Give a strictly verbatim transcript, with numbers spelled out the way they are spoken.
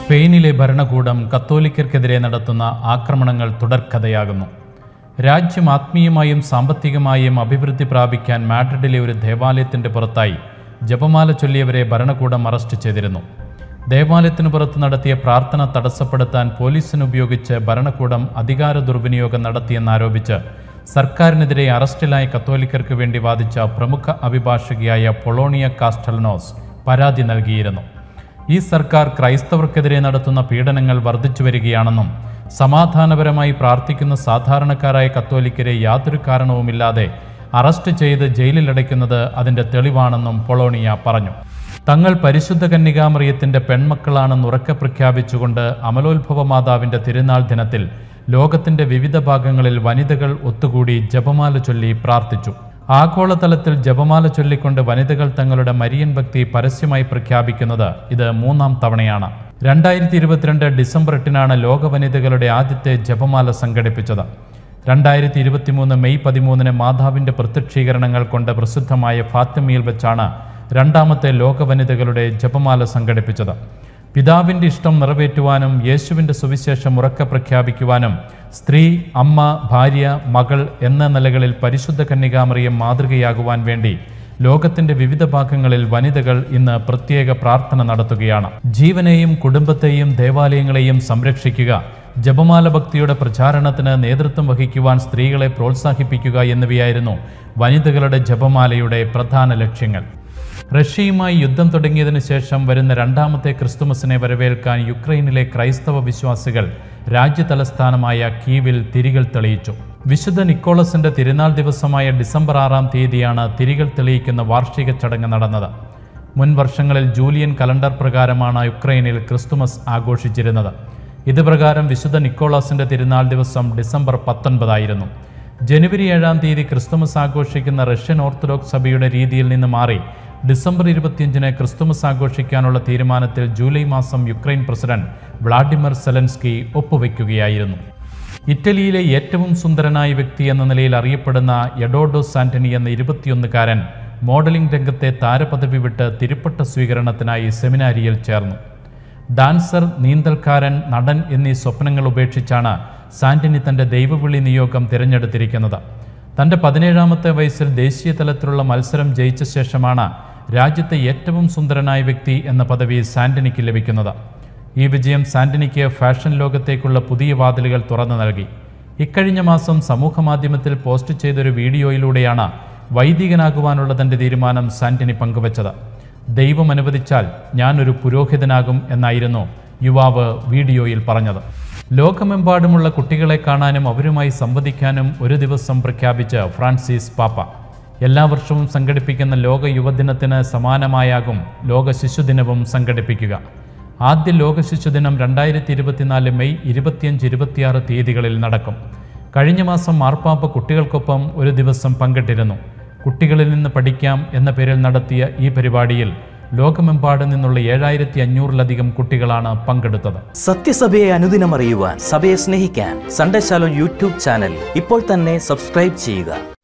സ്പെയിനിലെ ഭരണകൂടം കത്തോലിക്കർക്കെതിരെ നടത്തുന്ന ആക്രമണങ്ങൾ തുടർക്കഥയാകുന്നു. രാജ്യം ആത്മീയമായും സാമ്പത്തികമായും അഭിവൃദ്ധി പ്രാപിക്കാൻ മാഡ്രിഡിലെ ഒരു ദേവാലയത്തിൻ്റെ പുറത്തായി ജപമാല ചൊല്ലിയവരെ ഭരണകൂടം അറസ്റ്റ് ചെയ്തിരുന്നു. ദേവാലയത്തിനു പുറത്ത് നടത്തിയ പ്രാർത്ഥന തടസ്സപ്പെടുത്താൻ പോലീസിനുപയോഗിച്ച് ഭരണകൂടം അധികാര ദുർവിനിയോഗം നടത്തിയെന്നാരോപിച്ച് സർക്കാരിനെതിരെ അറസ്റ്റിലായ കത്തോലിക്കർക്ക് വേണ്ടി വാദിച്ച പ്രമുഖ അഭിഭാഷകയായ പൊളോണിയ കാസ്റ്റൽനോസ് പരാതി നൽകിയിരുന്നു. ഈ സർക്കാർ ക്രൈസ്തവർക്കെതിരെ നടത്തുന്ന പീഡനങ്ങൾ വർദ്ധിച്ചു വരികയാണെന്നും സമാധാനപരമായി പ്രാർത്ഥിക്കുന്ന സാധാരണക്കാരായ കത്തോലിക്കരെ യാതൊരു കാരണവുമില്ലാതെ അറസ്റ്റ് ചെയ്ത് ജയിലിലടയ്ക്കുന്നത് അതിൻ്റെ തെളിവാണെന്നും പൊളോണിയ പറഞ്ഞു. തങ്ങൾ പരിശുദ്ധ കന്യകാമറിയത്തിൻ്റെ പെൺമക്കളാണെന്ന് ഉറക്കെ പ്രഖ്യാപിച്ചുകൊണ്ട് അമലോത്ഭവ മാതാവിൻ്റെ തിരുനാൾ ദിനത്തിൽ ലോകത്തിൻ്റെ വിവിധ ഭാഗങ്ങളിൽ വനിതകൾ ഒത്തുകൂടി ജപമാല ചൊല്ലി പ്രാർത്ഥിച്ചു. ആഗോളതലത്തിൽ ജപമാല ചൊല്ലിക്കൊണ്ട് വനിതകൾ തങ്ങളുടെ മരിയൻ ഭക്തി പരസ്യമായി പ്രഖ്യാപിക്കുന്നത് ഇത് മൂന്നാം തവണയാണ്. രണ്ടായിരത്തി ഇരുപത്തിരണ്ട് ഡിസംബർ എട്ടിനാണ് ലോക വനിതകളുടെ ആദ്യത്തെ ജപമാല സംഘടിപ്പിച്ചത്. രണ്ടായിരത്തി ഇരുപത്തി മൂന്ന് മെയ് പതിമൂന്നിന് മാതാവിൻ്റെ പ്രത്യക്ഷീകരണങ്ങൾ കൊണ്ട് പ്രസിദ്ധമായ ഫാത്തിമയിൽ വെച്ചാണ് രണ്ടാമത്തെ ലോക വനിതകളുടെ ജപമാല സംഘടിപ്പിച്ചത്. പിതാവിൻ്റെ ഇഷ്ടം നിറവേറ്റുവാനും യേശുവിൻ്റെ സുവിശേഷം ഉറക്കെ പ്രഖ്യാപിക്കുവാനും സ്ത്രീ, അമ്മ, ഭാര്യ, മകൾ എന്ന നിലകളിൽ പരിശുദ്ധ കന്യകാമറിയം മാതൃകയാകുവാൻ വേണ്ടി ലോകത്തിൻ്റെ വിവിധ ഭാഗങ്ങളിൽ വനിതകൾ ഇന്ന് പ്രത്യേക പ്രാർത്ഥന നടത്തുകയാണ്. ജീവനെയും കുടുംബത്തെയും ദേവാലയങ്ങളെയും സംരക്ഷിക്കുക, ജപമാല ഭക്തിയുടെ പ്രചാരണത്തിന് നേതൃത്വം വഹിക്കുവാൻ സ്ത്രീകളെ പ്രോത്സാഹിപ്പിക്കുക എന്നിവയായിരുന്നു വനിതകളുടെ ജപമാലയുടെ പ്രധാന ലക്ഷ്യങ്ങൾ. റഷ്യയുമായി യുദ്ധം തുടങ്ങിയതിനു ശേഷം വരുന്ന രണ്ടാമത്തെ ക്രിസ്തുമസിനെ വരവേൽക്കാൻ യുക്രൈനിലെ ക്രൈസ്തവ വിശ്വാസികൾ രാജ്യതലസ്ഥാനമായ കീവിൽ തിരികൾ തെളിയിച്ചു. വിശുദ്ധ നിക്കോളസിന്റെ തിരുനാൾ ദിവസമായ ഡിസംബർ ആറാം തീയതിയാണ് തിരികൾ തെളിയിക്കുന്ന വാർഷിക ചടങ്ങ് നടന്നത്. മുൻ വർഷങ്ങളിൽ ജൂലിയൻ കലണ്ടർ പ്രകാരമാണ് യുക്രൈനിൽ ക്രിസ്തുമസ് ആഘോഷിച്ചിരുന്നത്. ഇത് പ്രകാരം വിശുദ്ധ നിക്കോളസിന്റെ തിരുനാൾ ദിവസം ഡിസംബർ പത്തൊൻപതായിരുന്നു. ജനുവരി ഏഴാം തീയതി ക്രിസ്തുമസ് ആഘോഷിക്കുന്ന റഷ്യൻ ഓർത്തഡോക്സ് സഭയുടെ രീതിയിൽ നിന്ന് മാറി ഡിസംബർ ഇരുപത്തിയഞ്ചിന് ക്രിസ്തുമസ് ആഘോഷിക്കാനുള്ള തീരുമാനത്തിൽ ജൂലൈ മാസം യുക്രൈൻ പ്രസിഡന്റ് വ്ളാഡിമിർ സെലൻസ്കി ഒപ്പുവെക്കുകയായിരുന്നു. ഇറ്റലിയിലെ ഏറ്റവും സുന്ദരനായ വ്യക്തി എന്ന നിലയിൽ അറിയപ്പെടുന്ന എഡോഡോ സാന്റനി എന്ന ഇരുപത്തിയൊന്നുകാരൻ മോഡലിംഗ് രംഗത്തെ താരപദവി വിട്ട് തിരുപ്പട്ട സ്വീകരണത്തിനായി സെമിനാരിയിൽ ചേർന്നു. ഡാൻസർ, നീന്തൽക്കാരൻ, നടൻ എന്നീ സ്വപ്നങ്ങൾ ഉപേക്ഷിച്ചാണ് സാന്റനി തൻ്റെ ദൈവവിളി നിയോഗം തിരഞ്ഞെടുത്തിരിക്കുന്നത്. തൻ്റെ പതിനേഴാമത്തെ വയസ്സിൽ ദേശീയ തലത്തിലുള്ള മത്സരം ജയിച്ച ശേഷമാണ് രാജ്യത്തെ ഏറ്റവും സുന്ദരനായ വ്യക്തി എന്ന പദവി സാന്റനിക്ക് ലഭിക്കുന്നത്. ഈ വിജയം സാന്റനിക്ക് ഫാഷൻ ലോകത്തേക്കുള്ള പുതിയ വാതിലുകൾ തുറന്നു നൽകി. ഇക്കഴിഞ്ഞ മാസം സമൂഹമാധ്യമത്തിൽ പോസ്റ്റ് ചെയ്തൊരു വീഡിയോയിലൂടെയാണ് വൈദികനാകുവാനുള്ള തൻ്റെ തീരുമാനം സാന്റനി പങ്കുവച്ചത്. ദൈവം അനുവദിച്ചാൽ ഞാനൊരു പുരോഹിതനാകും എന്നായിരുന്നു യുവാവ് വീഡിയോയിൽ പറഞ്ഞത്. ലോകമെമ്പാടുമുള്ള കുട്ടികളെ കാണാനും അവരുമായി സംവദിക്കാനും ഒരു ദിവസം പ്രഖ്യാപിച്ച് ഫ്രാൻസിസ് പാപ്പ. എല്ലാ വർഷവും സംഘടിപ്പിക്കുന്ന ലോക യുവദിനത്തിന് സമാനമായാകും ലോക ശിശുദിനവും സംഘടിപ്പിക്കുക. ആദ്യ ലോക ശിശുദിനം രണ്ടായിരത്തി ഇരുപത്തിനാല് മെയ് ഇരുപത്തിയഞ്ച് ഇരുപത്തിയാറ് തീയതികളിൽ നടക്കും. കഴിഞ്ഞ മാസം മാർപ്പാപ്പ കുട്ടികൾക്കൊപ്പം ഒരു ദിവസം പങ്കിട്ടിരുന്നു. കുട്ടികളിൽ നിന്ന് പഠിക്കാം എന്ന പേരിൽ നടത്തിയ ഈ പരിപാടിയിൽ ലോകമെമ്പാട് നിന്നുള്ള ഏഴായിരത്തി അഞ്ഞൂറിലധികം കുട്ടികളാണ് പങ്കെടുത്തത്. സത്യസഭയെ അനുദിനം അറിയുവാൻ, സഭയെ സ്നേഹിക്കാൻ സൺഡേ ശാലോം യൂട്യൂബ് ചാനൽ ഇപ്പോൾ തന്നെ സബ്സ്ക്രൈബ് ചെയ്യുക.